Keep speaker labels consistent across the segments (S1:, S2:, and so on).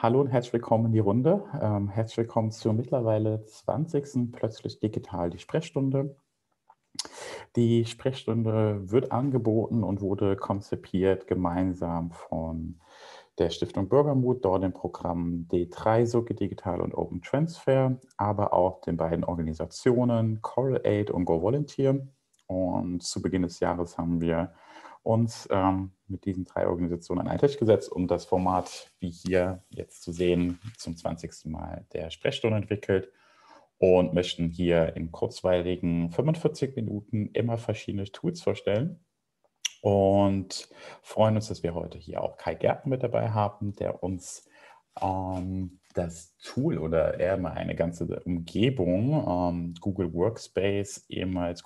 S1: Hallo und herzlich willkommen in die Runde. Herzlich willkommen zur mittlerweile 20. Plötzlich digital, die Sprechstunde. Die Sprechstunde wird angeboten und wurde konzipiert gemeinsam von der Stiftung Bürgermut, dort im Programm D3, Suche Digital und Open Transfer, aber auch den beiden Organisationen Coral Aid und Go Volunteer. Und zu Beginn des Jahres haben wir uns mit diesen drei Organisationen an einen Tisch gesetzt und das Format, wie hier jetzt zu sehen, zum 20. Mal der Sprechstunde entwickelt und möchten hier in kurzweiligen 45 Minuten immer verschiedene Tools vorstellen und freuen uns, dass wir heute hier auch Kai Gärtner mit dabei haben, der uns das Tool oder eher mal eine ganze Umgebung, Google Workspace, ehemals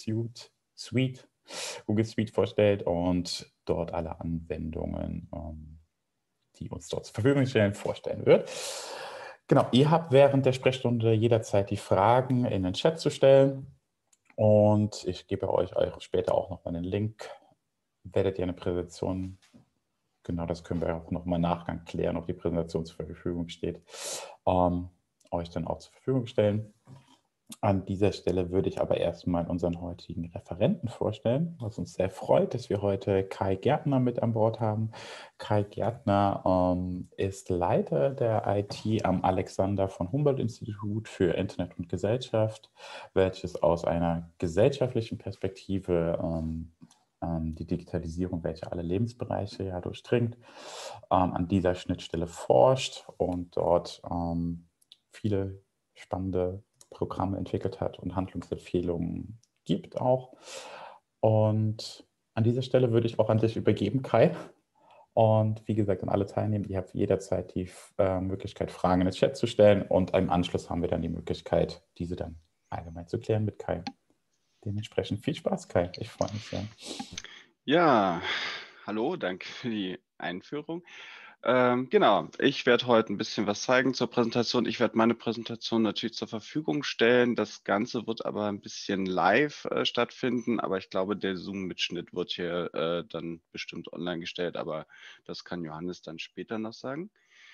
S1: Google Suite vorstellt und dort alle Anwendungen, die uns dort zur Verfügung stellen, vorstellen wird. Genau, ihr habt während der Sprechstunde jederzeit die Fragen in den Chat zu stellen und ich gebe euch später auch noch mal einen Link. Werdet ihr eine Präsentation, genau das können wir auch noch mal im Nachgang klären, ob die Präsentation zur Verfügung steht, euch dann auch zur Verfügung stellen. An dieser Stelle würde ich aber erstmal unseren heutigen Referenten vorstellen, was uns sehr freut, dass wir heute Kai Gärtner mit an Bord haben. Kai Gärtner ist Leiter der IT am Alexander von Humboldt-Institut für Internet und Gesellschaft, welches aus einer gesellschaftlichen Perspektive die Digitalisierung, welche alle Lebensbereiche ja durchdringt, an dieser Schnittstelle forscht und dort viele spannende Programme entwickelt hat und Handlungsempfehlungen gibt auch. Und an dieser Stelle würde ich auch an dich übergeben, Kai. Und wie gesagt, an alle Teilnehmer, ihr habt jederzeit die Möglichkeit, Fragen in den Chat zu stellen. Und im Anschluss haben wir dann die Möglichkeit, diese dann allgemein zu klären mit Kai. Dementsprechend viel Spaß, Kai. Ich freue mich sehr.
S2: Ja, hallo, danke für die Einführung. Genau, ich werde heute ein bisschen was zeigen zur Präsentation. Ich werde meine Präsentation natürlich zur Verfügung stellen. Das Ganze wird aber ein bisschen live stattfinden, aber ich glaube, der Zoom-Mitschnitt wird hier dann bestimmt online gestellt, aber das kann Johannes dann später noch sagen.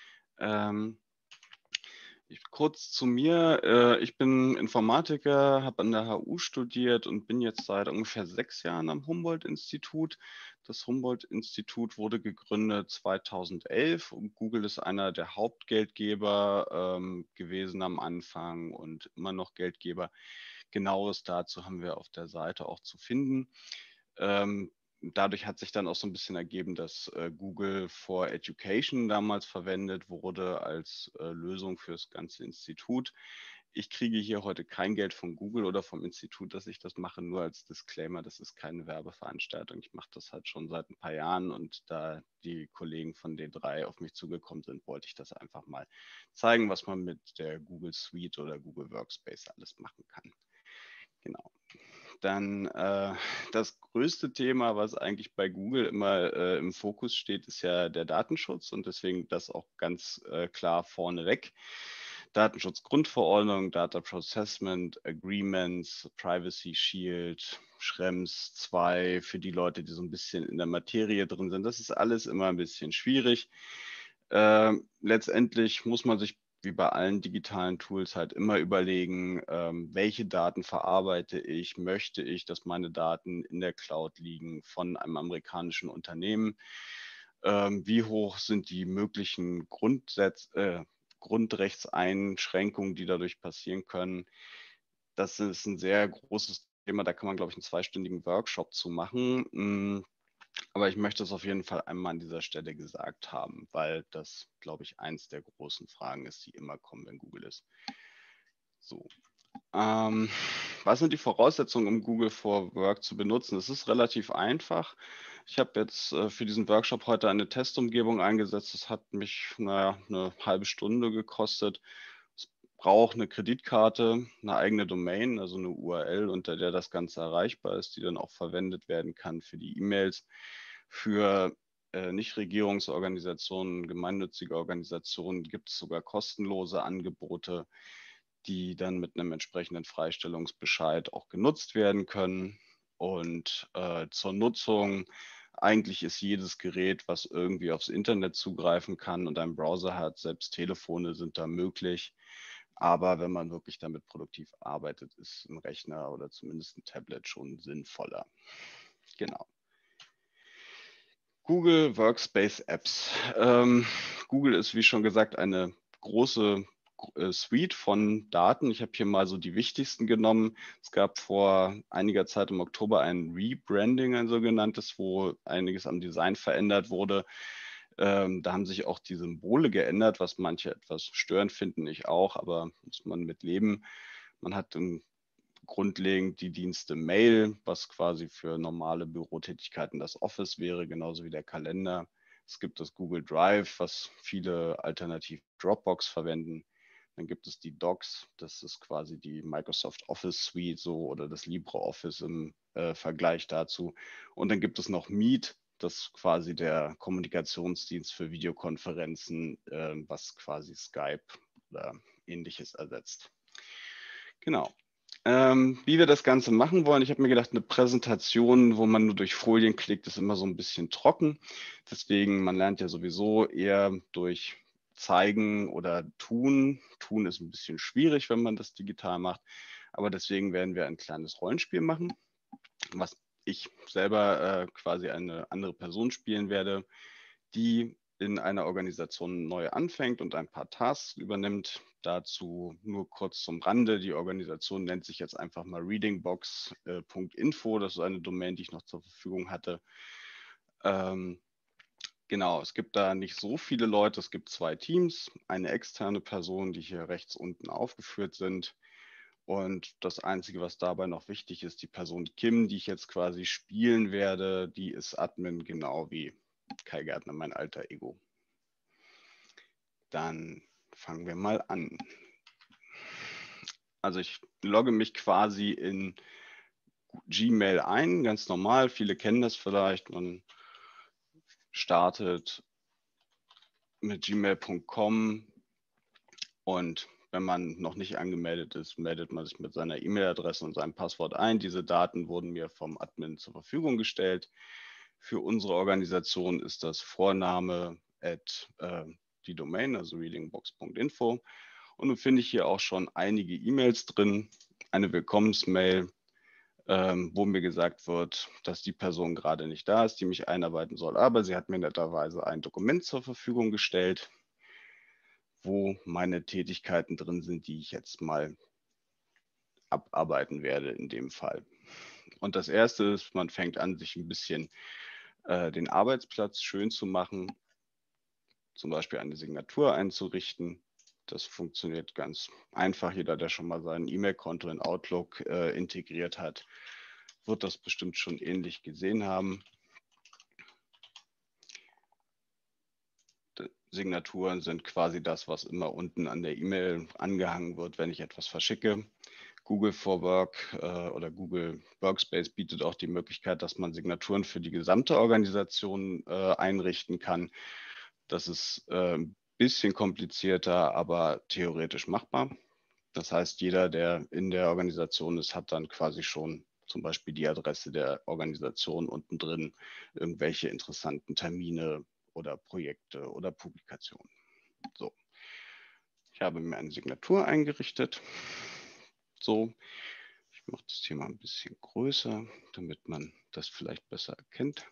S2: Kurz zu mir. Ich bin Informatiker, habe an der HU studiert und bin jetzt seit ungefähr 6 Jahren am Humboldt-Institut. Das Humboldt-Institut wurde gegründet 2011 und Google ist einer der Hauptgeldgeber gewesen am Anfang und immer noch Geldgeber. Genaues dazu haben wir auf der Seite auch zu finden. Dadurch hat sich dann auch so ein bisschen ergeben, dass Google for Education damals verwendet wurde als Lösung für das ganze Institut. Ich kriege hier heute kein Geld von Google oder vom Institut, dass ich das mache, nur als Disclaimer, das ist keine Werbeveranstaltung. Ich mache das halt schon seit ein paar Jahren und da die Kollegen von D3 auf mich zugekommen sind, wollte ich das einfach mal zeigen, was man mit der Google Suite oder Google Workspace alles machen kann. Genau. Dann das größte Thema, was eigentlich bei Google immer im Fokus steht, ist ja der Datenschutz und deswegen das auch ganz klar vorneweg. Datenschutzgrundverordnung, Data Processment Agreements, Privacy Shield, Schrems 2 für die Leute, die so ein bisschen in der Materie drin sind. Das ist alles immer ein bisschen schwierig. Letztendlich muss man sich wie bei allen digitalen Tools halt immer überlegen, welche Daten verarbeite ich, möchte ich, dass meine Daten in der Cloud liegen von einem amerikanischen Unternehmen, wie hoch sind die möglichen Grundrechtseinschränkungen, die dadurch passieren können. Das ist ein sehr großes Thema, da kann man, glaube ich, einen zweistündigen Workshop zu machen. Aber ich möchte es auf jeden Fall einmal an dieser Stelle gesagt haben, weil das, glaube ich, eins der großen Fragen ist, die immer kommen, wenn Google ist. So. Was sind die Voraussetzungen, um Google for Work zu benutzen? Es ist relativ einfach. Ich habe jetzt für diesen Workshop heute eine Testumgebung eingesetzt. Das hat mich eine halbe Stunde gekostet. Es braucht eine Kreditkarte, eine eigene Domain, also eine URL, unter der das Ganze erreichbar ist, die dann auch verwendet werden kann für die E-Mails. Für Nichtregierungsorganisationen, gemeinnützige Organisationen gibt es sogar kostenlose Angebote, die dann mit einem entsprechenden Freistellungsbescheid auch genutzt werden können. Und zur Nutzung eigentlich ist jedes Gerät, was irgendwie aufs Internet zugreifen kann und einen Browser hat, selbst Telefone sind da möglich. Aber wenn man wirklich damit produktiv arbeitet, ist ein Rechner oder zumindest ein Tablet schon sinnvoller. Genau. Google Workspace Apps. Google ist, wie schon gesagt, eine große Suite von Daten. Ich habe hier mal so die wichtigsten genommen. Es gab vor einiger Zeit im Oktober ein Rebranding, ein sogenanntes, wo einiges am Design verändert wurde. Da haben sich auch die Symbole geändert, was manche etwas störend finden, ich auch, aber muss man mit leben. Man hat grundlegend die Dienste Mail, was quasi für normale Bürotätigkeiten das Office wäre, genauso wie der Kalender. Es gibt das Google Drive, was viele alternativ Dropbox verwenden. Dann gibt es die Docs, das ist quasi die Microsoft Office Suite so oder das LibreOffice im Vergleich dazu. Und dann gibt es noch Meet, das ist quasi der Kommunikationsdienst für Videokonferenzen, was quasi Skype oder ähnliches ersetzt. Genau. Wie wir das Ganze machen wollen, ich habe mir gedacht, eine Präsentation, wo man nur durch Folien klickt, ist immer so ein bisschen trocken. Deswegen, man lernt ja sowieso eher durch Zeigen oder Tun. Tun ist ein bisschen schwierig, wenn man das digital macht. Aber deswegen werden wir ein kleines Rollenspiel machen, was ich selber quasi eine andere Person spielen werde, die in einer Organisation neu anfängt und ein paar Tasks übernimmt. Dazu nur kurz zum Rande. Die Organisation nennt sich jetzt einfach mal readingbox.info. Das ist eine Domain, die ich noch zur Verfügung hatte. Genau, es gibt da nicht so viele Leute. Es gibt 2 Teams, eine externe Person, die hier rechts unten aufgeführt sind. Und das Einzige, was dabei noch wichtig ist, die Person Kim, die ich jetzt quasi spielen werde, die ist Admin, genau wie Kai Gärtner, mein alter Ego. Dann fangen wir mal an. Also ich logge mich quasi in Gmail ein, ganz normal. Viele kennen das vielleicht. Man startet mit gmail.com und wenn man noch nicht angemeldet ist, meldet man sich mit seiner E-Mail-Adresse und seinem Passwort ein. Diese Daten wurden mir vom Admin zur Verfügung gestellt. Für unsere Organisation ist das Vorname die Domain, also readingbox.info. Und nun finde ich hier auch schon einige E-Mails drin, eine Willkommensmail, wo mir gesagt wird, dass die Person gerade nicht da ist, die mich einarbeiten soll. Aber sie hat mir netterweise ein Dokument zur Verfügung gestellt, wo meine Tätigkeiten drin sind, die ich jetzt mal abarbeiten werde in dem Fall. Und das Erste ist, man fängt an, sich ein bisschen den Arbeitsplatz schön zu machen, zum Beispiel eine Signatur einzurichten. Das funktioniert ganz einfach. Jeder, der schon mal sein E-Mail-Konto in Outlook integriert hat, wird das bestimmt schon ähnlich gesehen haben. Signaturen sind quasi das, was immer unten an der E-Mail angehangen wird, wenn ich etwas verschicke. Google for Work oder Google Workspace bietet auch die Möglichkeit, dass man Signaturen für die gesamte Organisation einrichten kann. Das ist ein bisschen komplizierter, aber theoretisch machbar. Das heißt, jeder, der in der Organisation ist, hat dann quasi schon zum Beispiel die Adresse der Organisation unten drin, irgendwelche interessanten Termine oder Projekte oder Publikationen. So, ich habe mir eine Signatur eingerichtet. So, ich mache das hier mal ein bisschen größer, damit man das vielleicht besser erkennt.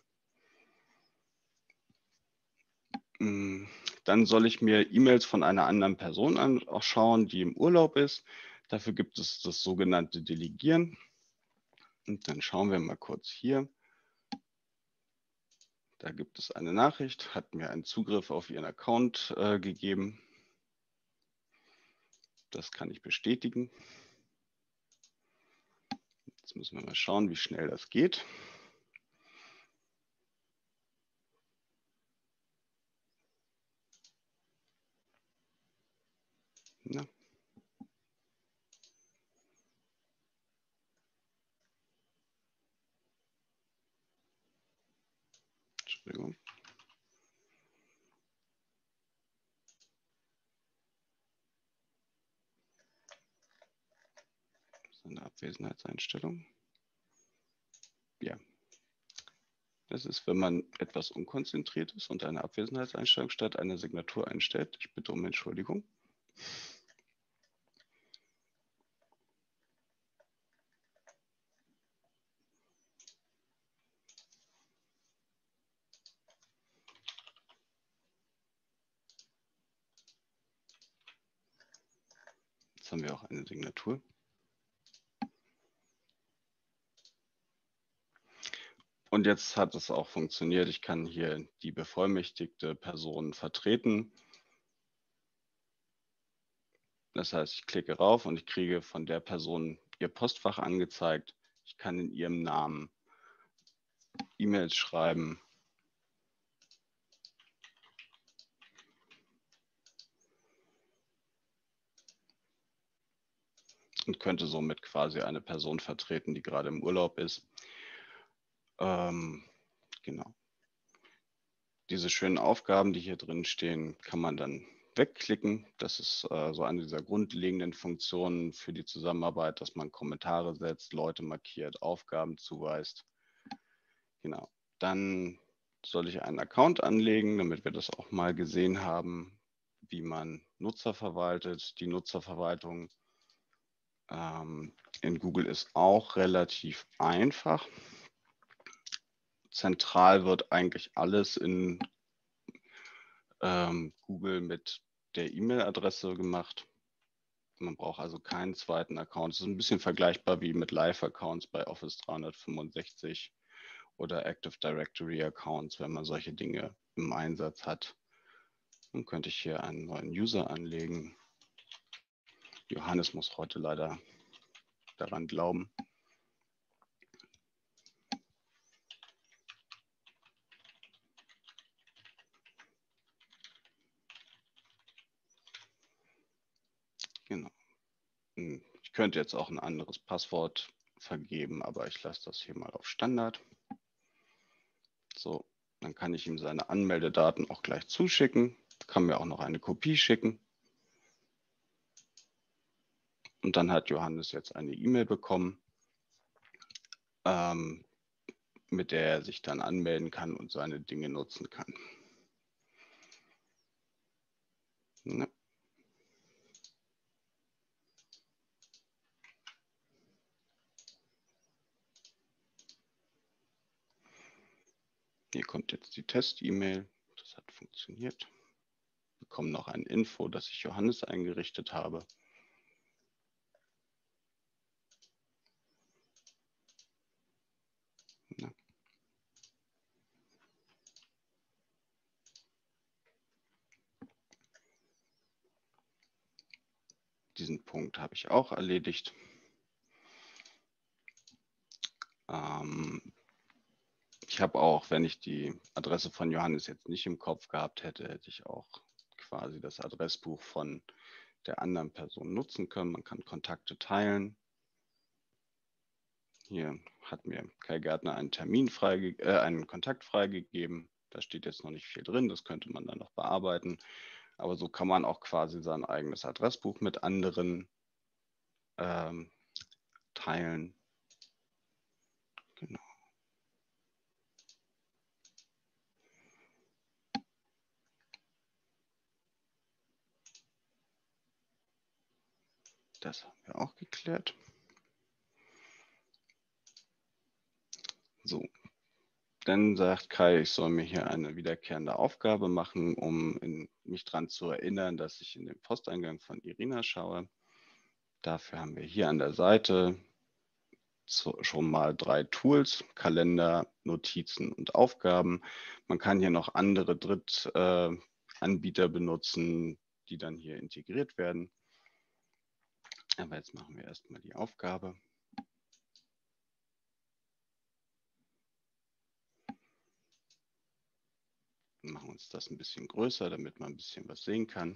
S2: Dann soll ich mir E-Mails von einer anderen Person anschauen, die im Urlaub ist. Dafür gibt es das sogenannte Delegieren. Und dann schauen wir mal kurz hier. Da gibt es eine Nachricht, hat mir einen Zugriff auf Ihren Account gegeben. Das kann ich bestätigen. Jetzt müssen wir mal schauen, wie schnell das geht. Na. Entschuldigung. Das ist eine Abwesenheitseinstellung. Ja. Das ist, wenn man etwas unkonzentriert ist und eine Abwesenheitseinstellung statt einer Signatur einstellt. Ich bitte um Entschuldigung. Jetzt haben wir auch eine Signatur. Und jetzt hat es auch funktioniert. Ich kann hier die bevollmächtigte Person vertreten. Das heißt, ich klicke rauf und ich kriege von der Person ihr Postfach angezeigt. Ich kann in ihrem Namen E-Mails schreiben. Und könnte somit quasi eine Person vertreten, die gerade im Urlaub ist. Genau. Diese schönen Aufgaben, die hier drin stehen, kann man dann wegklicken. Das ist so eine dieser grundlegenden Funktionen für die Zusammenarbeit, dass man Kommentare setzt, Leute markiert, Aufgaben zuweist. Genau. Dann soll ich einen Account anlegen, damit wir das auch mal gesehen haben, wie man Nutzer verwaltet. Die Nutzerverwaltung in Google ist auch relativ einfach. Zentral wird eigentlich alles in Google mit der E-Mail-Adresse gemacht. Man braucht also keinen zweiten Account. Es ist ein bisschen vergleichbar wie mit Live-Accounts bei Office 365 oder Active Directory-Accounts, wenn man solche Dinge im Einsatz hat. Dann könnte ich hier einen neuen User anlegen. Johannes muss heute leider daran glauben. Genau. Ich könnte jetzt auch ein anderes Passwort vergeben, aber ich lasse das hier mal auf Standard. So, dann kann ich ihm seine Anmeldedaten auch gleich zuschicken. Kann mir auch noch eine Kopie schicken. Und dann hat Johannes jetzt eine E-Mail bekommen, mit der er sich dann anmelden kann und seine Dinge nutzen kann. Ne? Hier kommt jetzt die Test-E-Mail. Das hat funktioniert. Wir bekommen noch ein Info, dass ich Johannes eingerichtet habe. Ne? Diesen Punkt habe ich auch erledigt. Ich habe auch, wenn ich die Adresse von Johannes jetzt nicht im Kopf gehabt hätte, hätte ich auch quasi das Adressbuch von der anderen Person nutzen können. Man kann Kontakte teilen. Hier hat mir Kai Gärtner einen einen Kontakt freigegeben. Da steht jetzt noch nicht viel drin, das könnte man dann noch bearbeiten. Aber so kann man auch quasi sein eigenes Adressbuch mit anderen teilen. Genau. Das haben wir auch geklärt. So, dann sagt Kai, ich soll mir hier eine wiederkehrende Aufgabe machen, um mich daran zu erinnern, dass ich in den Posteingang von Irina schaue. Dafür haben wir hier an der Seite schon mal 3 Tools: Kalender, Notizen und Aufgaben. Man kann hier noch andere Drittanbieter benutzen, die dann hier integriert werden. Aber jetzt machen wir erstmal die Aufgabe. Wir machen uns das ein bisschen größer, damit man ein bisschen was sehen kann.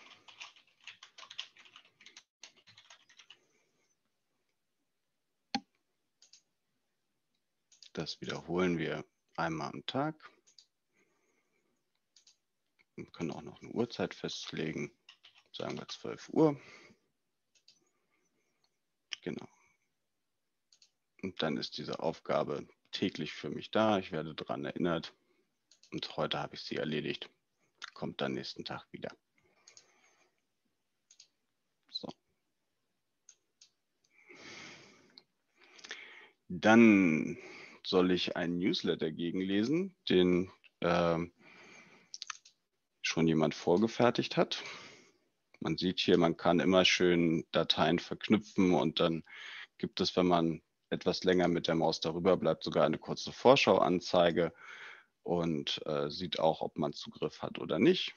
S2: Das wiederholen wir einmal am Tag. Wir können auch noch eine Uhrzeit festlegen, sagen wir 12 Uhr. Genau. Und dann ist diese Aufgabe täglich für mich da. Ich werde daran erinnert und heute habe ich sie erledigt. Kommt dann nächsten Tag wieder. So. Dann soll ich einen Newsletter gegenlesen, den schon jemand vorgefertigt hat. Man sieht hier, man kann immer schön Dateien verknüpfen und dann gibt es, wenn man etwas länger mit der Maus darüber bleibt, sogar eine kurze Vorschauanzeige und sieht auch, ob man Zugriff hat oder nicht.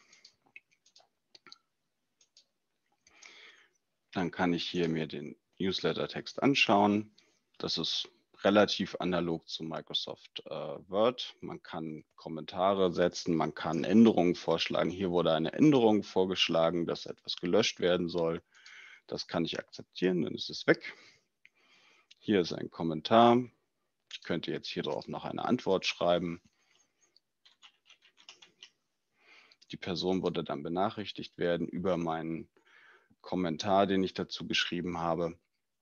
S2: Dann kann ich hier mir den Newsletter-Text anschauen. Das ist relativ analog zu Microsoft Word. Man kann Kommentare setzen, man kann Änderungen vorschlagen. Hier wurde eine Änderung vorgeschlagen, dass etwas gelöscht werden soll. Das kann ich akzeptieren, dann ist es weg. Hier ist ein Kommentar. Ich könnte jetzt hier drauf noch eine Antwort schreiben. Die Person würde dann benachrichtigt werden über meinen Kommentar, den ich dazu geschrieben habe,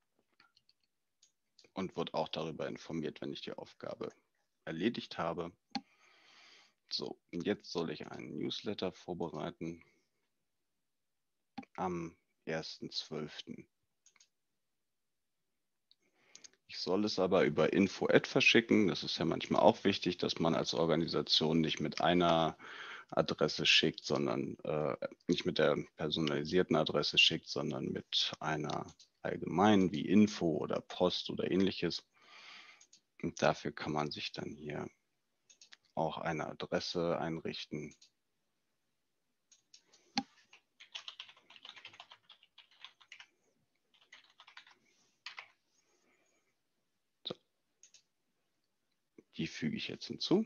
S2: und wird auch darüber informiert, wenn ich die Aufgabe erledigt habe. So, und jetzt soll ich einen Newsletter vorbereiten am 1.12. Ich soll es aber über Info@ verschicken. Das ist ja manchmal auch wichtig, dass man als Organisation nicht mit einer Adresse schickt, sondern nicht mit der personalisierten Adresse schickt, sondern mit einer allgemeinen wie Info oder Post oder ähnliches. Und dafür kann man sich dann hier auch eine Adresse einrichten. So. Die füge ich jetzt hinzu.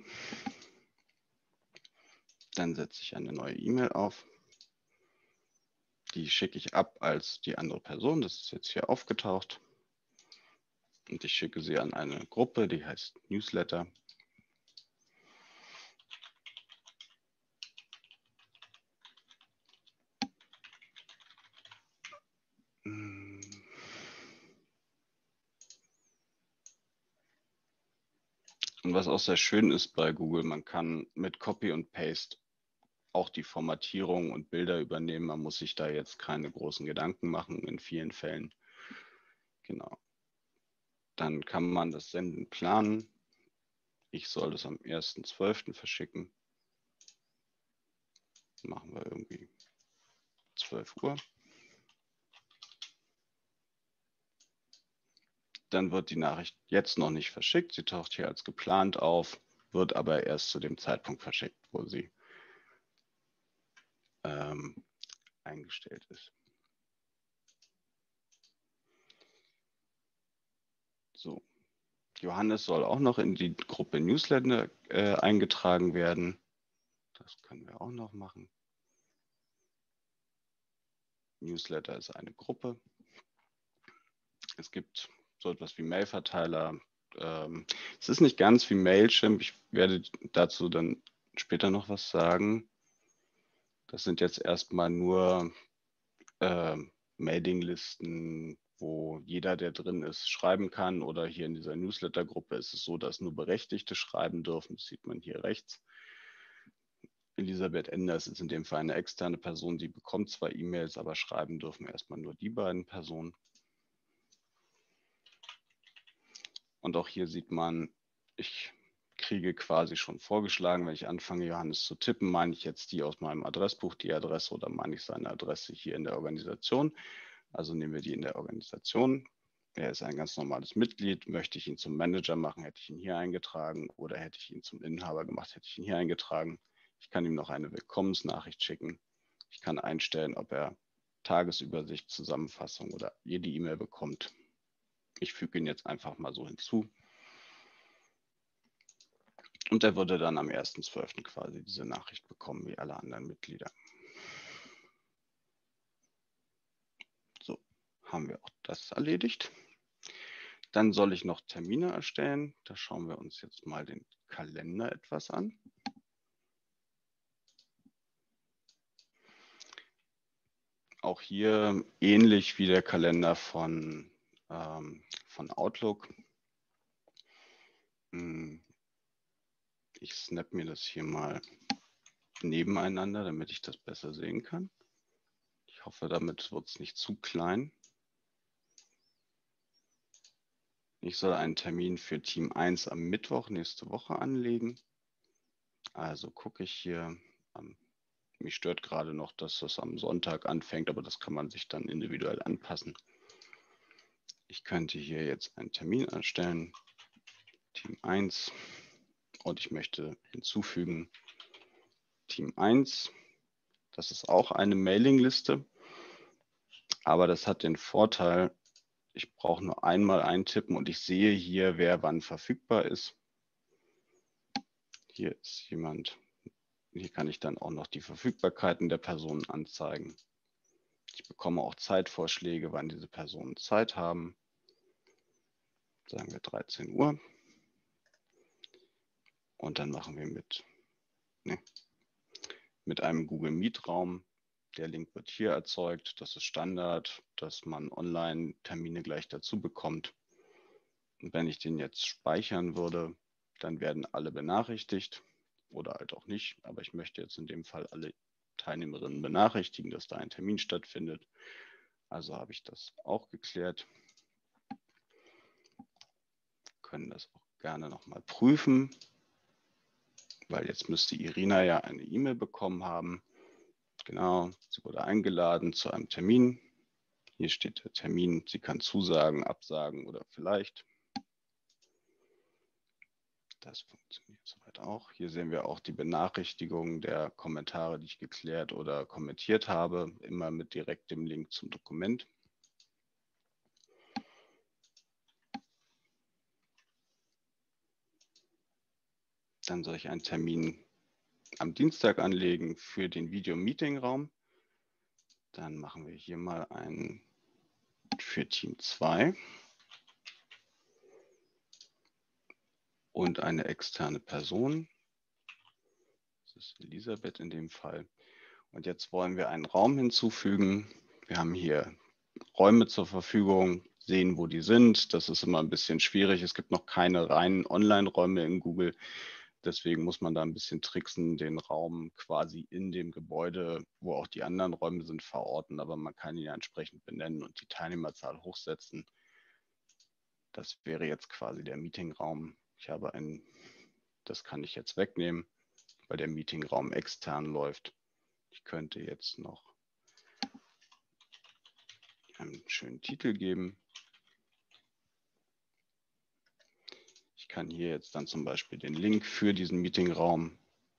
S2: Dann setze ich eine neue E-Mail auf. Die schicke ich ab als die andere Person. Das ist jetzt hier aufgetaucht. Und ich schicke sie an eine Gruppe, die heißt Newsletter. Und was auch sehr schön ist bei Google, man kann mit Copy und Paste auch die Formatierung und Bilder übernehmen. Man muss sich da jetzt keine großen Gedanken machen in vielen Fällen. Genau. Dann kann man das Senden planen. Ich soll das am 1.12. verschicken. Machen wir irgendwie 12 Uhr. Dann wird die Nachricht jetzt noch nicht verschickt. Sie taucht hier als geplant auf, wird aber erst zu dem Zeitpunkt verschickt, wo sie eingestellt ist. So, Johannes soll auch noch in die Gruppe Newsletter eingetragen werden. Das können wir auch noch machen. Newsletter ist eine Gruppe. Es gibt so etwas wie Mailverteiler. Es ist nicht ganz wie Mailchimp. Ich werde dazu dann später noch was sagen. Das sind jetzt erstmal nur Mailinglisten, wo jeder, der drin ist, schreiben kann. Oder hier in dieser Newsletter-Gruppe ist es so, dass nur Berechtigte schreiben dürfen. Das sieht man hier rechts. Elisabeth Enders ist in dem Fall eine externe Person, die bekommt zwar E-Mails, aber schreiben dürfen erstmal nur die beiden Personen. Und auch hier sieht man, ich kriege quasi schon vorgeschlagen, wenn ich anfange, Johannes zu tippen, meine ich jetzt die aus meinem Adressbuch, die Adresse, oder meine ich seine Adresse hier in der Organisation. Also nehmen wir die in der Organisation. Er ist ein ganz normales Mitglied. Möchte ich ihn zum Manager machen, hätte ich ihn hier eingetragen, oder hätte ich ihn zum Inhaber gemacht, hätte ich ihn hier eingetragen. Ich kann ihm noch eine Willkommensnachricht schicken. Ich kann einstellen, ob er Tagesübersicht, Zusammenfassung oder jede E-Mail bekommt. Ich füge ihn jetzt einfach mal so hinzu. Und er würde dann am 1.12. quasi diese Nachricht bekommen, wie alle anderen Mitglieder. So, haben wir auch das erledigt. Dann soll ich noch Termine erstellen. Da schauen wir uns jetzt mal den Kalender etwas an. Auch hier ähnlich wie der Kalender von Outlook. Ich snap mir das hier mal nebeneinander, damit ich das besser sehen kann. Ich hoffe, damit wird es nicht zu klein. Ich soll einen Termin für Team 1 am Mittwoch nächste Woche anlegen. Also gucke ich hier. Mich stört gerade noch, dass das am Sonntag anfängt, aber das kann man sich dann individuell anpassen. Ich könnte hier jetzt einen Termin erstellen, Team 1, und ich möchte hinzufügen Team 1. Das ist auch eine Mailingliste, aber das hat den Vorteil, ich brauche nur einmal eintippen und ich sehe hier, wer wann verfügbar ist. Hier ist jemand. Hier kann ich dann auch noch die Verfügbarkeiten der Personen anzeigen. Ich bekomme auch Zeitvorschläge, wann diese Personen Zeit haben. Sagen wir 13 Uhr. Und dann machen wir mit einem Google Meet Raum. Der Link wird hier erzeugt. Das ist Standard, dass man online Termine gleich dazu bekommt. Und wenn ich den jetzt speichern würde, dann werden alle benachrichtigt oder halt auch nicht. Aber ich möchte jetzt in dem Fall alle Teilnehmerinnen benachrichtigen, dass da ein Termin stattfindet. Also habe ich das auch geklärt. Können das auch gerne nochmal prüfen, weil jetzt müsste Irina ja eine E-Mail bekommen haben. Genau, sie wurde eingeladen zu einem Termin. Hier steht der Termin. Sie kann zusagen, absagen oder vielleicht. Das funktioniert soweit auch. Hier sehen wir auch die Benachrichtigung der Kommentare, die ich geklärt oder kommentiert habe, immer mit direktem Link zum Dokument. Dann soll ich einen Termin am Dienstag anlegen für den Video-Meeting-Raum. Dann machen wir hier mal einen für Team 2 und eine externe Person. Das ist Elisabeth in dem Fall. Und jetzt wollen wir einen Raum hinzufügen. Wir haben hier Räume zur Verfügung, sehen, wo die sind. Das ist immer ein bisschen schwierig. Es gibt noch keine reinen Online-Räume in Google. Deswegen muss man da ein bisschen tricksen, den Raum quasi in dem Gebäude, wo auch die anderen Räume sind, verorten. Aber man kann ihn ja entsprechend benennen und die Teilnehmerzahl hochsetzen. Das wäre jetzt quasi der Meetingraum. Das kann ich jetzt wegnehmen, weil der Meetingraum extern läuft. Ich könnte jetzt noch einen schönen Titel geben. Ich kann hier jetzt dann zum Beispiel den Link für diesen Meetingraum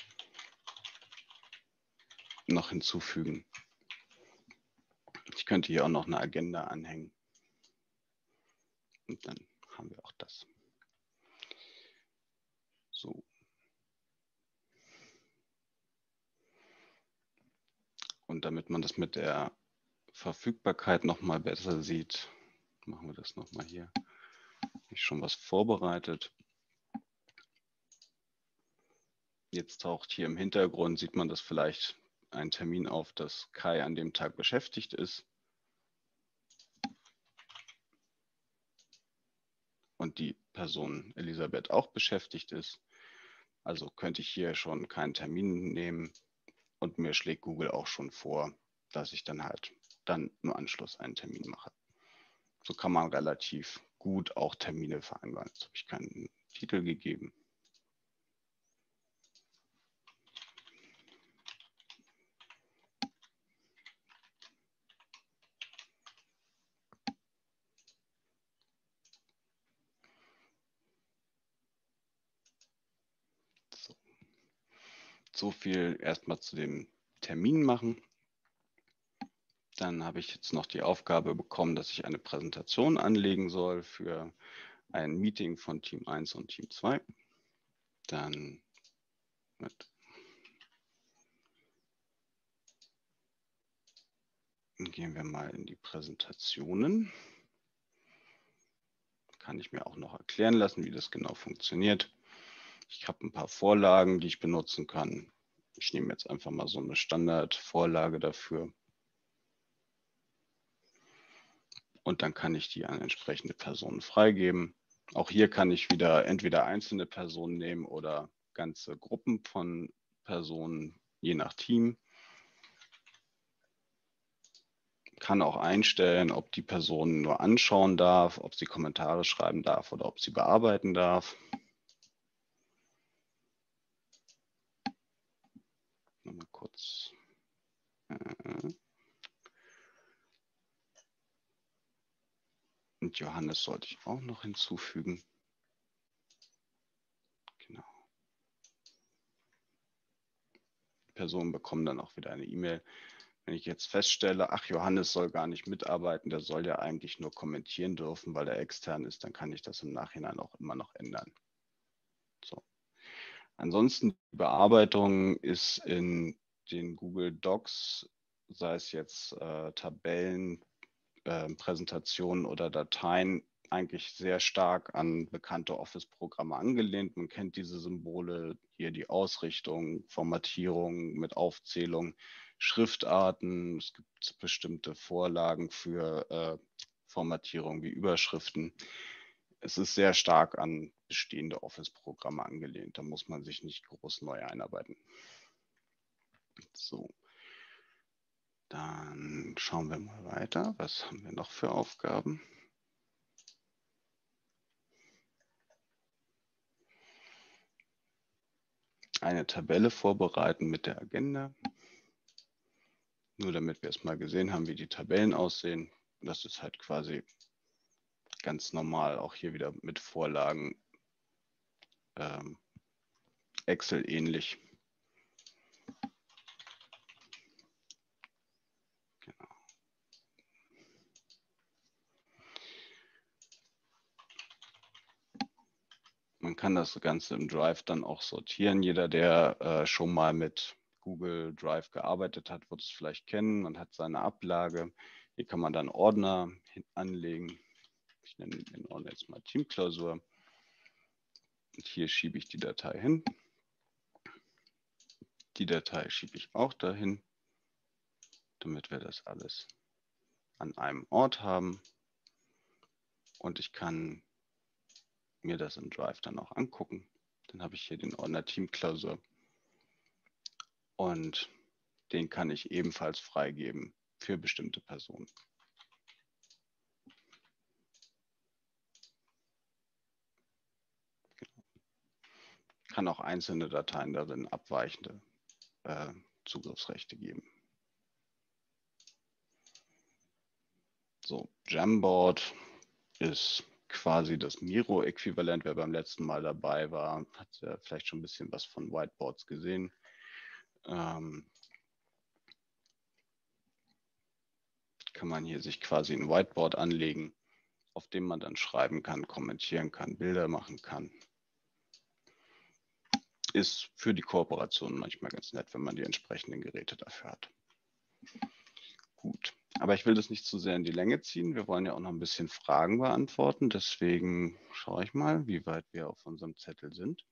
S2: noch hinzufügen. Ich könnte hier auch noch eine Agenda anhängen. Und dann haben wir auch das. So. Und damit man das mit der Verfügbarkeit noch mal besser sieht, machen wir das noch mal hier. Habe ich schon was vorbereitet. Jetzt taucht hier im Hintergrund, sieht man das vielleicht, ein Termin auf, dass Kai an dem Tag beschäftigt ist. Und die Person Elisabeth auch beschäftigt ist. Also könnte ich hier schon keinen Termin nehmen und mir schlägt Google auch schon vor, dass ich dann halt im Anschluss einen Termin mache. So kann man relativ gut auch Termine vereinbaren. Jetzt habe ich keinen Titel gegeben. So viel erstmal zu dem Termin machen. Dann habe ich jetzt noch die Aufgabe bekommen, dass ich eine Präsentation anlegen soll für ein Meeting von Team 1 und Team 2. Dann gehen wir mal in die Präsentationen. Kann ich mir auch noch erklären lassen, wie das genau funktioniert. Ich habe ein paar Vorlagen, die ich benutzen kann. Ich nehme jetzt einfach mal so eine Standardvorlage dafür. Und dann kann ich die an entsprechende Personen freigeben. Auch hier kann ich wieder entweder einzelne Personen nehmen oder ganze Gruppen von Personen, je nach Team. Kann auch einstellen, ob die Person nur anschauen darf, ob sie Kommentare schreiben darf oder ob sie bearbeiten darf. Mal kurz. Und Johannes sollte ich auch noch hinzufügen. Genau. Die Personen bekommen dann auch wieder eine E-Mail. Wenn ich jetzt feststelle, ach, Johannes soll gar nicht mitarbeiten, der soll ja eigentlich nur kommentieren dürfen, weil er extern ist, dann kann ich das im Nachhinein auch immer noch ändern. So. Ansonsten die Bearbeitung ist in den Google Docs, sei es jetzt Tabellen, Präsentationen oder Dateien, eigentlich sehr stark an bekannte Office-Programme angelehnt. Man kennt diese Symbole, hier die Ausrichtung, Formatierung mit Aufzählung, Schriftarten. Es gibt bestimmte Vorlagen für Formatierung wie Überschriften. Es ist sehr stark an bestehende Office-Programme angelehnt. Da muss man sich nicht groß neu einarbeiten. So. Dann schauen wir mal weiter. Was haben wir noch für Aufgaben? Eine Tabelle vorbereiten mit der Agenda. Nur damit wir es mal gesehen haben, wie die Tabellen aussehen. Das ist halt quasi ganz normal, auch hier wieder mit Vorlagen Excel ähnlich. Genau. Man kann das Ganze im Drive dann auch sortieren. Jeder, der schon mal mit Google Drive gearbeitet hat, wird es vielleicht kennen. Man hat seine Ablage. Hier kann man dann Ordner anlegen. Ich nenne den Ordner jetzt mal Teamklausur. Und hier schiebe ich die Datei hin. Die Datei schiebe ich auch dahin, damit wir das alles an einem Ort haben. Und ich kann mir das im Drive dann auch angucken. Dann habe ich hier den Ordner Teamklausur. Und den kann ich ebenfalls freigeben für bestimmte Personen. Ich kann auch einzelne Dateien darin abweichende Zugriffsrechte geben. So, Jamboard ist quasi das Miro-Äquivalent. Wer beim letzten Mal dabei war, hat ja vielleicht schon ein bisschen was von Whiteboards gesehen. Kann man hier sich quasi ein Whiteboard anlegen, auf dem man dann schreiben kann, kommentieren kann, Bilder machen kann. Ist für die Kooperation manchmal ganz nett, wenn man die entsprechenden Geräte dafür hat. Gut, aber ich will das nicht zu sehr in die Länge ziehen. Wir wollen ja auch noch ein bisschen Fragen beantworten. Deswegen schaue ich mal, wie weit wir auf unserem Zettel sind.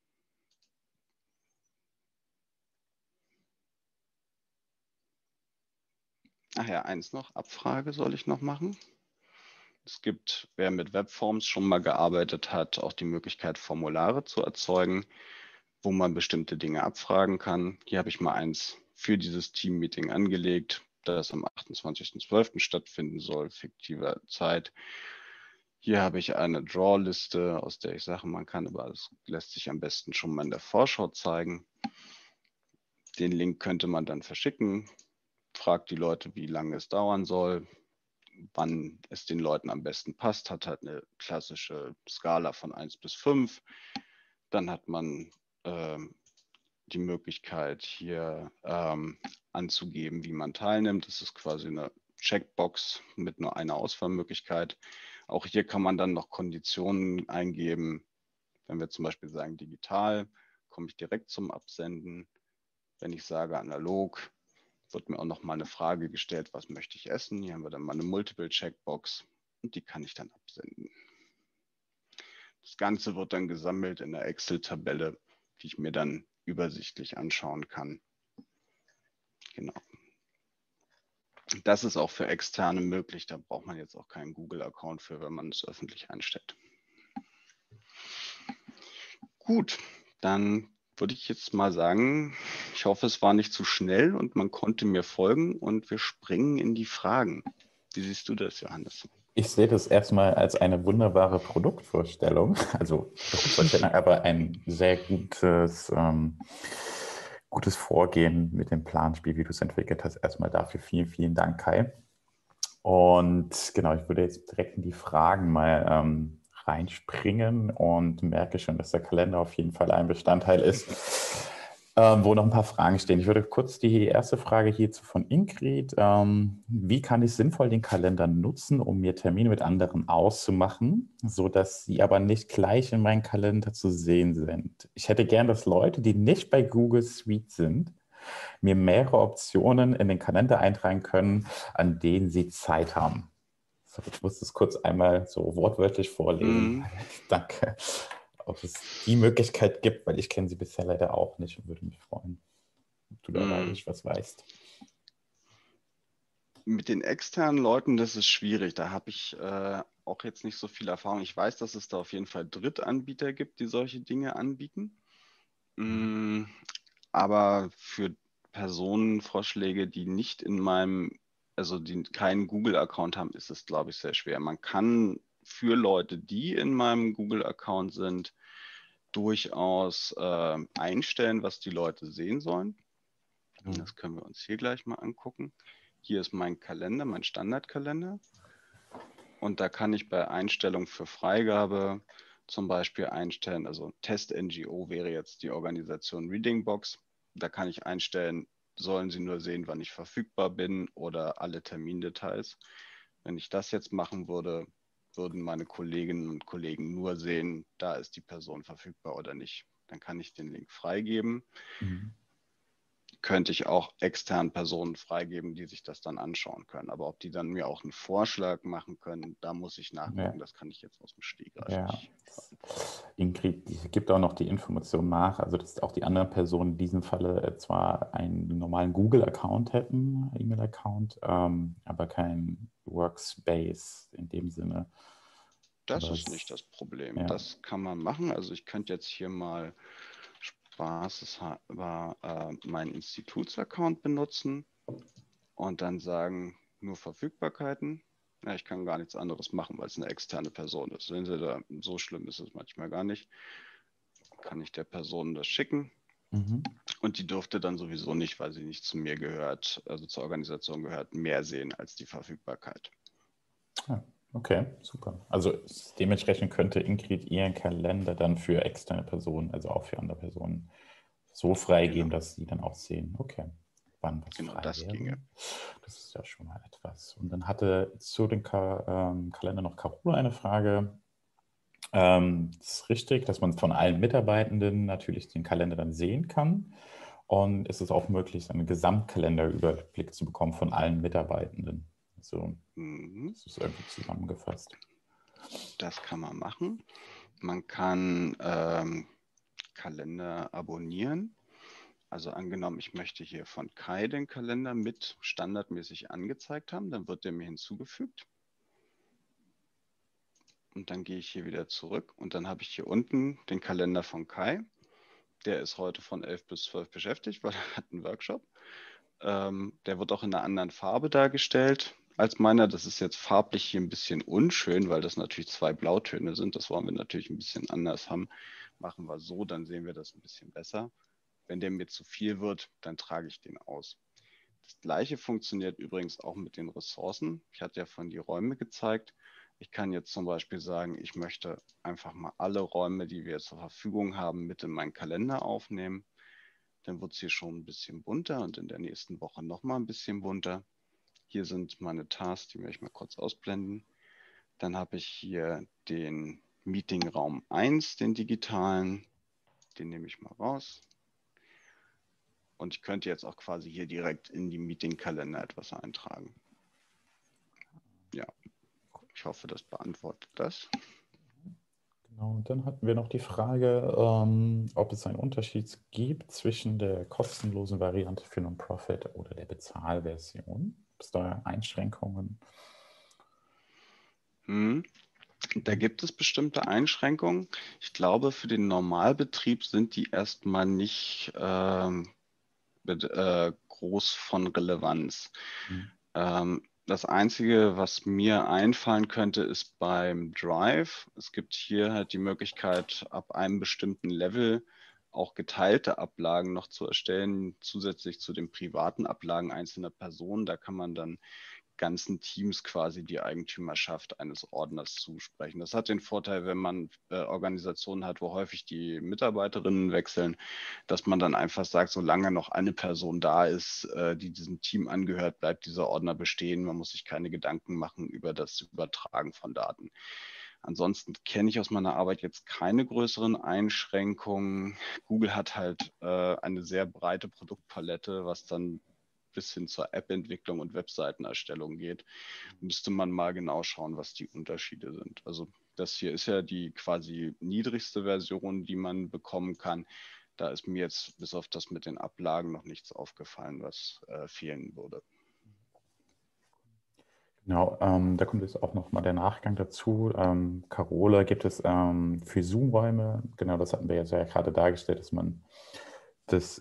S2: Ach ja, eins noch, Abfrage soll ich noch machen. Es gibt, wer mit Webforms schon mal gearbeitet hat, auch die Möglichkeit, Formulare zu erzeugen, wo man bestimmte Dinge abfragen kann. Hier habe ich mal eins für dieses Team-Meeting angelegt, das am 28.12. stattfinden soll, fiktiver Zeit. Hier habe ich eine Draw-Liste, aus der ich Sachen machen kann, aber das lässt sich am besten schon mal in der Vorschau zeigen. Den Link könnte man dann verschicken, fragt die Leute, wie lange es dauern soll, wann es den Leuten am besten passt, hat halt eine klassische Skala von 1 bis 5. Dann hat man die Möglichkeit hier anzugeben, wie man teilnimmt. Das ist quasi eine Checkbox mit nur einer Auswahlmöglichkeit. Auch hier kann man dann noch Konditionen eingeben. Wenn wir zum Beispiel sagen digital, komme ich direkt zum Absenden. Wenn ich sage analog, wird mir auch noch mal eine Frage gestellt, was möchte ich essen? Hier haben wir dann mal eine Multiple-Checkbox und die kann ich dann absenden. Das Ganze wird dann gesammelt in der Excel-Tabelle, die ich mir dann übersichtlich anschauen kann. Genau. Das ist auch für Externe möglich. Da braucht man jetzt auch keinen Google-Account für, wenn man es öffentlich einstellt. Gut, dann würde ich jetzt mal sagen, ich hoffe, es war nicht zu schnell und man konnte mir folgen und wir springen in die Fragen. Wie siehst du das, Johannes?
S1: Ich sehe das erstmal als eine wunderbare Produktvorstellung, also Produktvorstellung, aber ein sehr gutes Vorgehen mit dem Planspiel, wie du es entwickelt hast. Erstmal dafür vielen, vielen Dank, Kai. Und genau, ich würde jetzt direkt in die Fragen mal reinspringen und merke schon, dass der Kalender auf jeden Fall ein Bestandteil ist, wo noch ein paar Fragen stehen. Ich würde kurz die erste Frage hierzu von Ingrid. Wie kann ich sinnvoll den Kalender nutzen, um mir Termine mit anderen auszumachen, sodass sie aber nicht gleich in meinem Kalender zu sehen sind? Ich hätte gern, dass Leute, die nicht bei Google Suite sind, mir mehrere Optionen in den Kalender eintragen können, an denen sie Zeit haben. So, ich muss das kurz einmal so wortwörtlich vorlesen.
S2: Mhm.
S1: Danke. Ob es die Möglichkeit gibt, weil ich kenne sie bisher leider auch nicht und würde mich freuen, ob du da was weißt.
S2: Mit den externen Leuten, das ist schwierig. Da habe ich auch jetzt nicht so viel Erfahrung. Ich weiß, dass es da auf jeden Fall Drittanbieter gibt, die solche Dinge anbieten. Aber für Personenvorschläge, die nicht in meinem, also die keinen Google-Account haben, ist es, glaube ich, sehr schwer. Man kann für Leute, die in meinem Google-Account sind, durchaus einstellen, was die Leute sehen sollen. Das können wir uns hier gleich mal angucken. Hier ist mein Kalender, mein Standardkalender. Und da kann ich bei Einstellung für Freigabe zum Beispiel einstellen, also Test-NGO wäre jetzt die Organisation Readingbox. Da kann ich einstellen, sollen sie nur sehen, wann ich verfügbar bin oder alle Termindetails. Wenn ich das jetzt machen würde, würden meine Kolleginnen und Kollegen nur sehen, da ist die Person verfügbar oder nicht. Dann kann ich den Link freigeben.
S1: Mhm.
S2: Könnte ich auch externen Personen freigeben, die sich das dann anschauen können. Aber ob die dann mir auch einen Vorschlag machen können, da muss ich nachgucken. Das kann ich jetzt aus dem Stegreif nicht beantworten.
S1: Ingrid, die gibt auch noch die Information nach, also dass auch die anderen Personen in diesem Falle zwar einen normalen Google-Account hätten, E-Mail-Account, aber kein Workspace in dem Sinne.
S2: Das ist nicht das Problem.
S1: Ja.
S2: Das kann man machen. Also ich könnte jetzt hier mal spaßeshalber meinen Institutsaccount benutzen und dann sagen, nur Verfügbarkeiten. Ja, ich kann gar nichts anderes machen, weil es eine externe Person ist. Sehen Sie da, so schlimm ist es manchmal gar nicht. Kann ich der Person das schicken. Und die dürfte dann sowieso nicht, weil sie nicht zu mir gehört, also zur Organisation gehört, mehr sehen als die Verfügbarkeit.
S1: Ja. Okay, super. Also dementsprechend könnte Ingrid ihren Kalender dann für externe Personen, also auch für andere Personen, so freigeben, dass sie dann auch sehen, okay, wann was
S2: Genau,
S1: frei
S2: das
S1: wäre.
S2: ginge.
S1: Das ist ja schon mal etwas. Und dann hatte zu dem Kalender noch Carola eine Frage. Es ist richtig, dass man von allen Mitarbeitenden natürlich den Kalender dann sehen kann. Und es ist auch möglich, einen Gesamtkalenderüberblick zu bekommen von allen Mitarbeitenden. Also, das ist irgendwie zusammengefasst.
S2: Das kann man machen. Man kann Kalender abonnieren. Also angenommen, ich möchte hier von Kai den Kalender mit standardmäßig angezeigt haben, dann wird der mir hinzugefügt. Und dann gehe ich hier wieder zurück und dann habe ich hier unten den Kalender von Kai. Der ist heute von 11 bis 12 beschäftigt, weil er hat einen Workshop. Der wird auch in einer anderen Farbe dargestellt als meiner. Das ist jetzt farblich hier ein bisschen unschön, weil das natürlich zwei Blautöne sind. Das wollen wir natürlich ein bisschen anders haben. Machen wir so, dann sehen wir das ein bisschen besser. Wenn der mir zu viel wird, dann trage ich den aus. Das gleiche funktioniert übrigens auch mit den Ressourcen. Ich hatte ja von die Räume gezeigt. Ich kann jetzt zum Beispiel sagen, ich möchte einfach mal alle Räume, die wir zur Verfügung haben, mit in meinen Kalender aufnehmen. Dann wird es hier schon ein bisschen bunter und in der nächsten Woche nochmal ein bisschen bunter. Hier sind meine Tasks, die werde ich mal kurz ausblenden. Dann habe ich hier den Meetingraum 1, den digitalen. Den nehme ich mal raus. Und ich könnte jetzt auch quasi hier direkt in die Meetingkalender etwas eintragen. Ja, ich hoffe, das beantwortet das.
S1: Genau, und dann hatten wir noch die Frage, ob es einen Unterschied gibt zwischen der kostenlosen Variante für Non-Profit oder der Bezahlversion. Gibt es da Einschränkungen?
S2: Da gibt es bestimmte Einschränkungen. Ich glaube, für den Normalbetrieb sind die erstmal nicht groß von Relevanz.
S1: Mhm.
S2: Das Einzige, was mir einfallen könnte, ist beim Drive. Es gibt hier halt die Möglichkeit, ab einem bestimmten Level auch geteilte Ablagen noch zu erstellen, zusätzlich zu den privaten Ablagen einzelner Personen. Da kann man dann ganzen Teams quasi die Eigentümerschaft eines Ordners zusprechen. Das hat den Vorteil, wenn man Organisationen hat, wo häufig die Mitarbeiterinnen wechseln, dass man dann einfach sagt, solange noch eine Person da ist, die diesem Team angehört, bleibt dieser Ordner bestehen. Man muss sich keine Gedanken machen über das Übertragen von Daten. Ansonsten kenne ich aus meiner Arbeit jetzt keine größeren Einschränkungen. Google hat halt eine sehr breite Produktpalette, was dann bis hin zur App-Entwicklung und Webseitenerstellung geht, müsste man mal genau schauen, was die Unterschiede sind. Also das hier ist ja die quasi niedrigste Version, die man bekommen kann. Da ist mir jetzt bis auf das mit den Ablagen noch nichts aufgefallen, was fehlen würde.
S1: Genau, da kommt jetzt auch nochmal der Nachgang dazu. Carola gibt es für Zoom-Räume, genau das hatten wir jetzt ja gerade dargestellt, dass man das,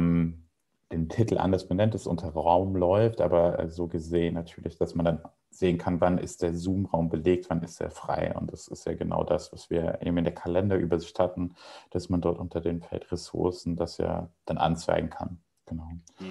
S1: den Titel anders benennt, es unter Raum läuft, aber so gesehen natürlich, dass man dann sehen kann, wann ist der Zoom-Raum belegt, wann ist er frei. Und das ist ja genau das, was wir eben in der Kalenderübersicht hatten, dass man dort unter dem Feld Ressourcen das ja dann anzeigen kann. Genau.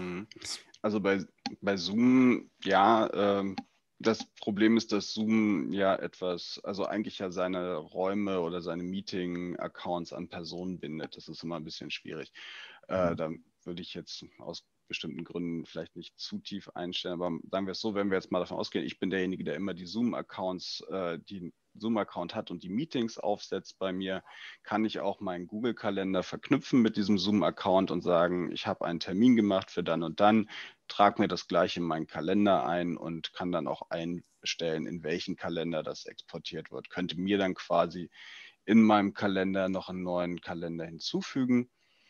S2: Also bei Zoom, ja, das Problem ist, dass Zoom ja also eigentlich ja seine Räume oder seine Meeting-Accounts an Personen bindet. Das ist immer ein bisschen schwierig. Da würde ich jetzt aus bestimmten Gründen vielleicht nicht zu tief einstellen, aber sagen wir es so, wenn wir jetzt mal davon ausgehen, ich bin derjenige, der immer die Zoom-Accounts, die Zoom-Account hat und die Meetings aufsetzt bei mir, kann ich auch meinen Google-Kalender verknüpfen mit diesem Zoom-Account und sagen, ich habe einen Termin gemacht für dann und dann, trage mir das gleich in meinen Kalender ein und kann dann auch einstellen, in welchen Kalender das exportiert wird. Könnte mir dann quasi in meinem Kalender noch einen neuen Kalender hinzufügen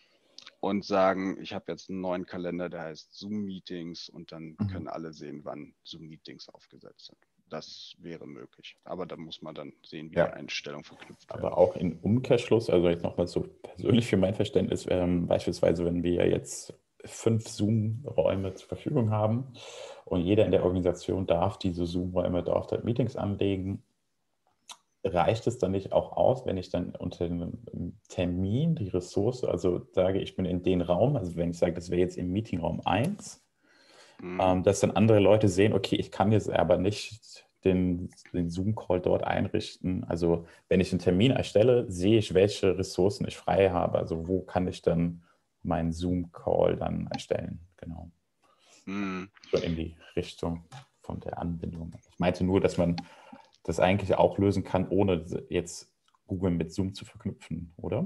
S2: und sagen, ich habe jetzt einen neuen Kalender, der heißt Zoom-Meetings und dann können alle sehen, wann Zoom-Meetings aufgesetzt sind. Das wäre möglich. Aber da muss man dann sehen, wie die Einstellungen verknüpft werden.
S1: Aber auch im Umkehrschluss, also jetzt nochmal so persönlich für mein Verständnis, beispielsweise, wenn wir jetzt 5 Zoom-Räume zur Verfügung haben und jeder in der Organisation darf diese Zoom-Räume dort Meetings anlegen, reicht es dann nicht auch aus, wenn ich dann unter dem Termin die Ressource, also sage, ich bin in den Raum, also wenn ich sage, das wäre jetzt im Meetingraum 1, dass dann andere Leute sehen, okay, ich kann jetzt aber nicht den Zoom-Call dort einrichten. Also wenn ich einen Termin erstelle, sehe ich, welche Ressourcen ich frei habe. Also wo kann ich dann meinen Zoom-Call dann erstellen? Genau. Schon in die Richtung von der Anbindung. Ich meinte nur, dass man das eigentlich auch lösen kann, ohne jetzt Google mit Zoom zu verknüpfen, oder?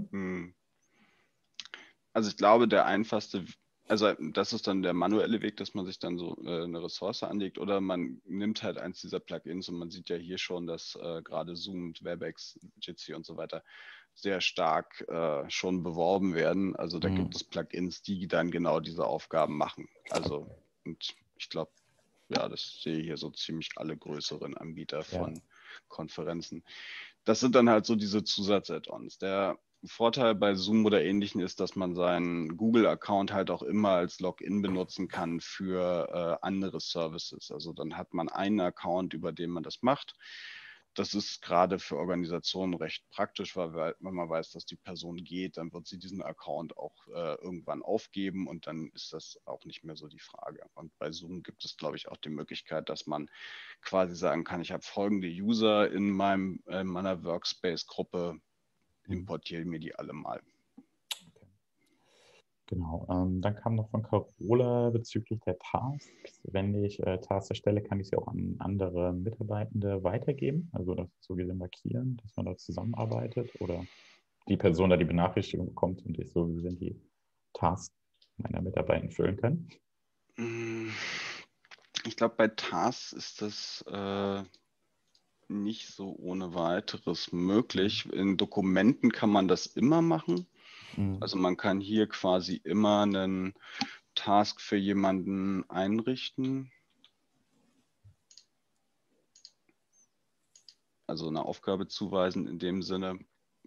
S2: Also ich glaube, der einfachste, also das ist dann der manuelle Weg, dass man sich dann so eine Ressource anlegt oder man nimmt halt eins dieser Plugins und man sieht ja hier schon, dass gerade Zoom, WebEx, Jitsi und so weiter sehr stark schon beworben werden. Also da gibt es Plugins, die dann genau diese Aufgaben machen. Also und ich glaube, ja, das sehe ich hier so ziemlich alle größeren Anbieter von Konferenzen. Das sind dann halt so diese Zusatz-Add-ons. Der Vorteil bei Zoom oder Ähnlichen ist, dass man seinen Google-Account halt auch immer als Login benutzen kann für andere Services. Also dann hat man einen Account, über den man das macht. Das ist gerade für Organisationen recht praktisch, weil wenn man weiß, dass die Person geht, dann wird sie diesen Account auch irgendwann aufgeben und dann ist das auch nicht mehr so die Frage. Und bei Zoom gibt es, glaube ich, auch die Möglichkeit, dass man quasi sagen kann, ich habe folgende User in meiner Workspace-Gruppe, importiere mir die alle mal.
S1: Genau, dann kam noch von Carola bezüglich der Tasks. Wenn ich Tasks erstelle, kann ich sie auch an andere Mitarbeitende weitergeben, also das so gesehen markieren, dass man da zusammenarbeitet oder die Person da die Benachrichtigung bekommt und ich so gesehen die Tasks meiner Mitarbeiter füllen kann.
S2: Ich glaube, bei Tasks ist das nicht so ohne weiteres möglich. In Dokumenten kann man das immer machen. Also man kann hier quasi immer einen Task für jemanden einrichten. also eine Aufgabe zuweisen in dem Sinne.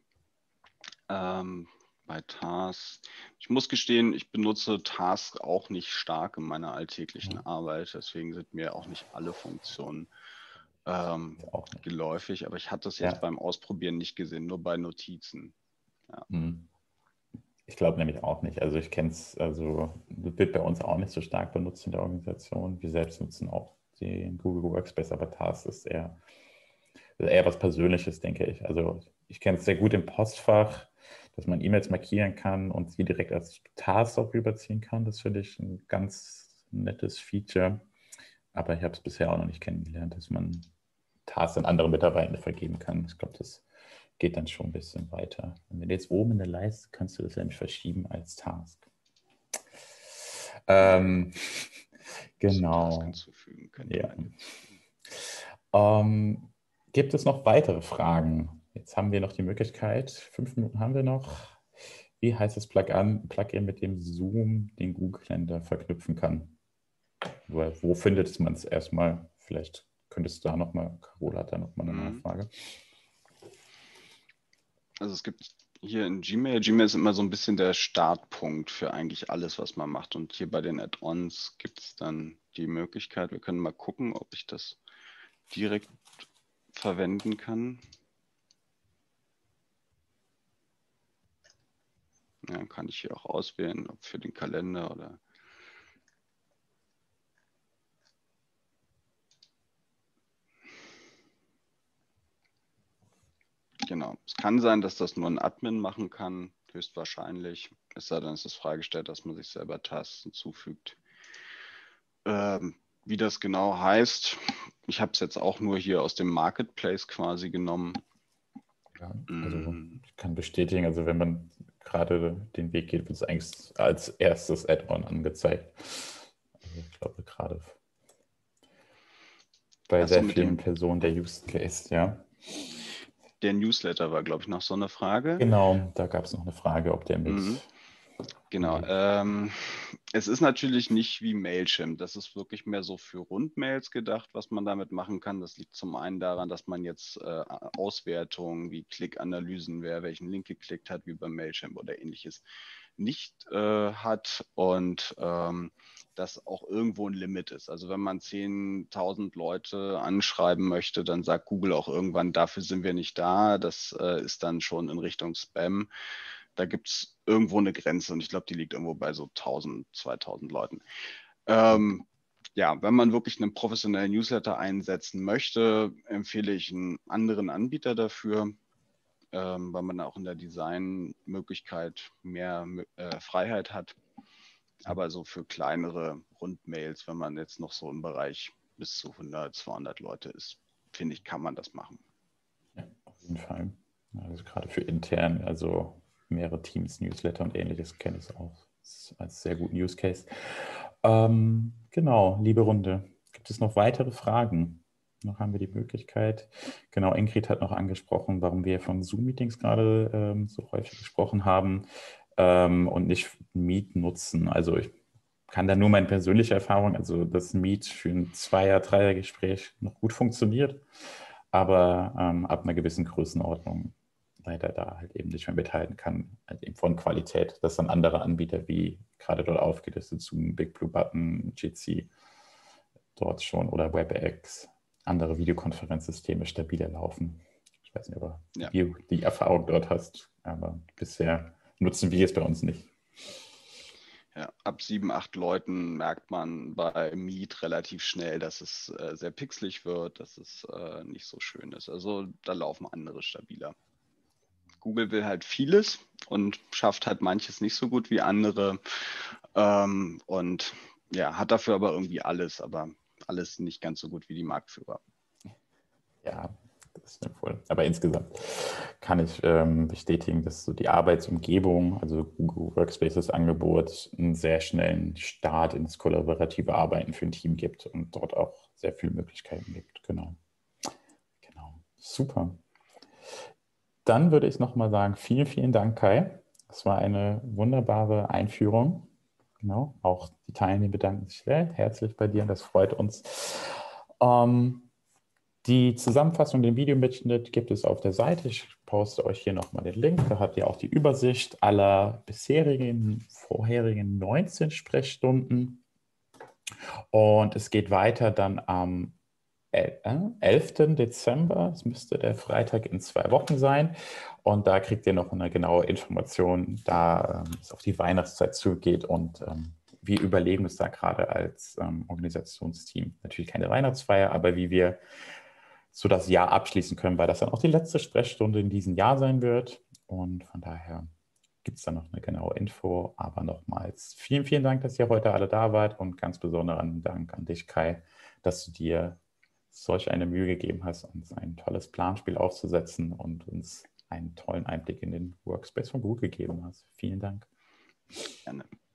S2: Bei Tasks. Ich muss gestehen, ich benutze Tasks auch nicht stark in meiner alltäglichen Arbeit. Deswegen sind mir auch nicht alle Funktionen
S1: Auch nicht.
S2: geläufig. Aber ich hatte es jetzt beim Ausprobieren nicht gesehen, nur bei Notizen. Ja.
S1: Ich glaube nämlich auch nicht. Also ich kenne es, also das wird bei uns auch nicht so stark benutzt in der Organisation. Wir selbst nutzen auch den Google Workspace, aber Tasks ist eher was Persönliches, denke ich. Also ich kenne es sehr gut im Postfach, dass man E-Mails markieren kann und sie direkt als Task auch rüberziehen kann. Das finde ich ein ganz nettes Feature. Aber ich habe es bisher auch noch nicht kennengelernt, dass man Tasks an andere Mitarbeiter vergeben kann. Ich glaube, das geht dann schon ein bisschen weiter. Und wenn du jetzt oben in der Leiste, kannst du das nämlich verschieben als Task. Genau.
S2: Task hinzufügen könnte
S1: Ja.
S2: man jetzt.
S1: Gibt es noch weitere Fragen? Jetzt haben wir noch die Möglichkeit, 5 Minuten haben wir noch. Wie heißt das Plugin, mit dem Zoom den Google-Kalender verknüpfen kann? Wo findet man es erstmal? Vielleicht könntest du da nochmal, Carola hat da nochmal eine Nachfrage.
S2: Also es gibt hier in Gmail ist immer so ein bisschen der Startpunkt für eigentlich alles, was man macht. Und hier bei den Add-ons gibt es dann die Möglichkeit, wir können mal gucken, ob ich das direkt verwenden kann. Ja, kann ich hier auch auswählen, ob für den Kalender oder... Genau. Es kann sein, dass das nur ein Admin machen kann, höchstwahrscheinlich. Es sei denn, es ist freigestellt, dass man sich selber Tasks hinzufügt. Wie das genau heißt, ich habe es jetzt auch nur hier aus dem Marketplace quasi genommen.
S1: Ja, also ich kann bestätigen, also wenn man gerade den Weg geht, wird es eigentlich als erstes Add-on angezeigt. Also ich glaube gerade bei sehr vielen Personen der Use Case, ja.
S2: Der Newsletter war, glaube ich, noch so eine Frage.
S1: Genau, da gab es noch eine Frage, ob der mit...
S2: Genau. Es ist natürlich nicht wie Mailchimp. Das ist wirklich mehr so für Rundmails gedacht, was man damit machen kann. Das liegt zum einen daran, dass man jetzt Auswertungen wie Klickanalysen, wer welchen Link geklickt hat, wie bei Mailchimp oder ähnliches, nicht hat und dass auch irgendwo ein Limit ist. Also wenn man 10.000 Leute anschreiben möchte, dann sagt Google auch irgendwann, dafür sind wir nicht da. Das ist dann schon in Richtung Spam. Da gibt es irgendwo eine Grenze und ich glaube, die liegt irgendwo bei so 1.000, 2.000 Leuten. Ja, wenn man wirklich einen professionellen Newsletter einsetzen möchte, empfehle ich einen anderen Anbieter dafür, weil man auch in der Designmöglichkeit mehr Freiheit hat. Aber so für kleinere Rundmails, wenn man jetzt noch so im Bereich bis zu 100, 200 Leute ist, finde ich, kann man das machen.
S1: Ja, auf jeden Fall. Also gerade für intern, also mehrere Teams, Newsletter und ähnliches kenne ich auch als sehr guten Use Case. Genau, liebe Runde. Gibt es noch weitere Fragen? Noch haben wir die Möglichkeit. Genau, Ingrid hat noch angesprochen, warum wir von Zoom-Meetings gerade so häufig gesprochen haben und nicht Meet nutzen. Also ich kann da nur meine persönliche Erfahrung, also das Meet für ein Zweier-, Dreier-Gespräch noch gut funktioniert, aber ab einer gewissen Größenordnung leider da halt eben nicht mehr mithalten kann, halt eben von Qualität, dass dann andere Anbieter wie gerade dort aufgelistet, Zoom, Big Blue Button, Jitsi, dort schon oder WebEx, andere Videokonferenzsysteme stabiler laufen. Ich weiß nicht, ob du die Erfahrung dort hast, aber bisher nutzen wir es bei uns nicht.
S2: Ja, ab 7, 8 Leuten merkt man bei Meet relativ schnell, dass es sehr pixelig wird, dass es nicht so schön ist. Also da laufen andere stabiler. Google will halt vieles und schafft halt manches nicht so gut wie andere. Und ja, hat dafür aber irgendwie alles, aber alles nicht ganz so gut wie die Marktführer.
S1: Ja, das stimmt wohl. Aber insgesamt kann ich bestätigen, dass so die Arbeitsumgebung, also Google Workspaces Angebot, einen sehr schnellen Start ins kollaborative Arbeiten für ein Team gibt und dort auch sehr viele Möglichkeiten gibt. Genau. Super. Dann würde ich nochmal sagen, vielen, vielen Dank, Kai. Das war eine wunderbare Einführung. Genau. Auch die Teilnehmer bedanken sich sehr herzlich bei dir und das freut uns. Die Zusammenfassung, den Videomitschnitt gibt es auf der Seite. Ich poste euch hier nochmal den Link. Da habt ihr auch die Übersicht aller vorherigen 19 Sprechstunden. Und es geht weiter dann am 11. Dezember. Es müsste der Freitag in 2 Wochen sein. Und da kriegt ihr noch eine genaue Information, da es auf die Weihnachtszeit zugeht und wir überlegen uns da gerade als Organisationsteam. Natürlich keine Weihnachtsfeier, aber wie wir so das Jahr abschließen können, weil das dann auch die letzte Sprechstunde in diesem Jahr sein wird. Und von daher gibt es da noch eine genaue Info. Aber nochmals vielen, vielen Dank, dass ihr heute alle da wart und ganz besonderen Dank an dich, Kai, dass du dir solch eine Mühe gegeben hast, uns ein tolles Planspiel aufzusetzen und uns einen tollen Einblick in den Workspace von Google gegeben hast. Vielen Dank.
S2: Gerne.